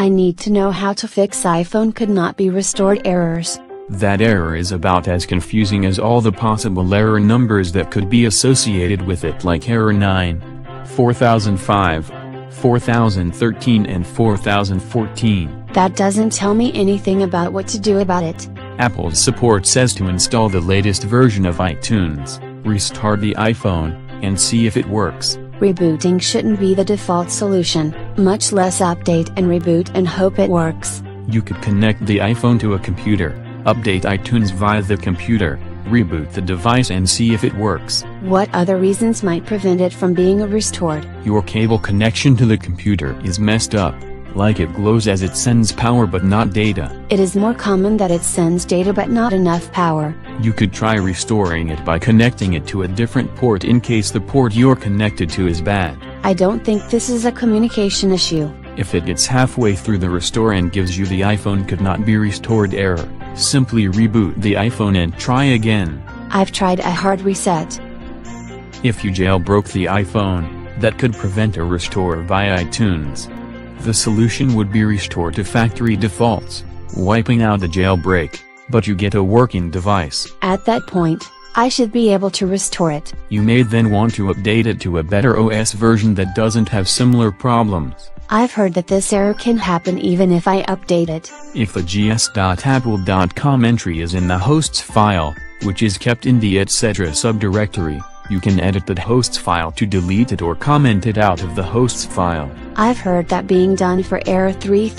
I need to know how to fix iPhone could not be restored errors. That error is about as confusing as all the possible error numbers that could be associated with it, like error 9, 4005, 4013 and 4014. That doesn't tell me anything about what to do about it. Apple's support says to install the latest version of iTunes, restart the iPhone, and see if it works. Rebooting shouldn't be the default solution, much less update and reboot and hope it works. You could connect the iPhone to a computer, update iTunes via the computer, reboot the device and see if it works. What other reasons might prevent it from being restored? Your cable connection to the computer is messed up, like it glows as it sends power but not data. It is more common that it sends data but not enough power. You could try restoring it by connecting it to a different port in case the port you're connected to is bad. I don't think this is a communication issue. If it gets halfway through the restore and gives you the iPhone could not be restored error, simply reboot the iPhone and try again. I've tried a hard reset. If you jailbroke the iPhone, that could prevent a restore via iTunes. The solution would be restore to factory defaults, wiping out the jailbreak, but you get a working device. At that point, I should be able to restore it. You may then want to update it to a better OS version that doesn't have similar problems. I've heard that this error can happen even if I update it. If the gs.apple.com entry is in the hosts file, which is kept in the etc. subdirectory, you can edit that hosts file to delete it or comment it out of the hosts file. I've heard that being done for error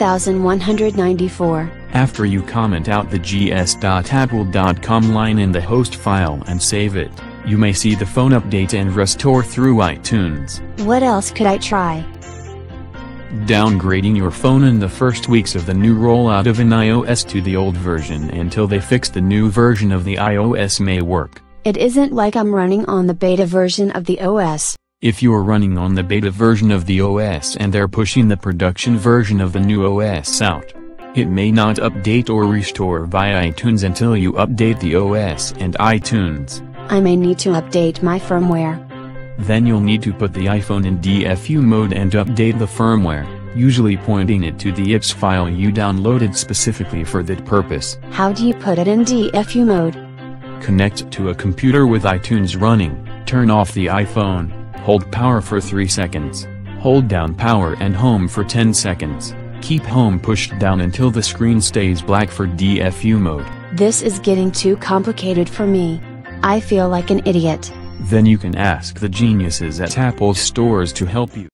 3194. After you comment out the gs.apple.com line in the host file and save it, you may see the phone update and restore through iTunes. What else could I try? Downgrading your phone in the first weeks of the new rollout of an iOS to the old version until they fix the new version of the iOS may work. It isn't like I'm running on the beta version of the OS. If you're running on the beta version of the OS and they're pushing the production version of the new OS out, it may not update or restore via iTunes until you update the OS and iTunes. I may need to update my firmware. Then you'll need to put the iPhone in DFU mode and update the firmware, usually pointing it to the IPS file you downloaded specifically for that purpose. How do you put it in DFU mode? Connect to a computer with iTunes running, turn off the iPhone, hold power for 3 seconds, hold down power and home for 10 seconds, keep home pushed down until the screen stays black for DFU mode. This is getting too complicated for me. I feel like an idiot. Then you can ask the geniuses at Apple stores to help you.